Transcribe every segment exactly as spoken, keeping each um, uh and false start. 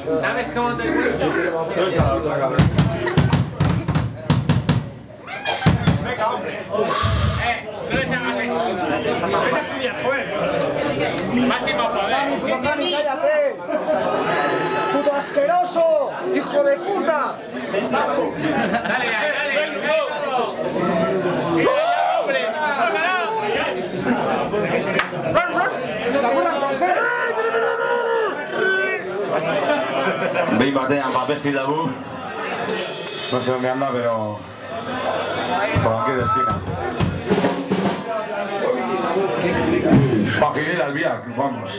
¿Sabes cómo te gusta? ¿Dónde está la otra cabra? Venga, hombre. Eh, no le llamas ahí. Vete a estudiar, joder. Máximo poder. ¡Cami, puto Cami, cállate! ¡Puto asqueroso! ¡Hijo de puta! Dale, dale, dale. ¡Hombre! ¡Chamorra extranjera! Veis batean papel dabu. No sé dónde anda, pero por aquí de esquina. Pa' ir al viaje, vamos.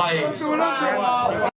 ahí.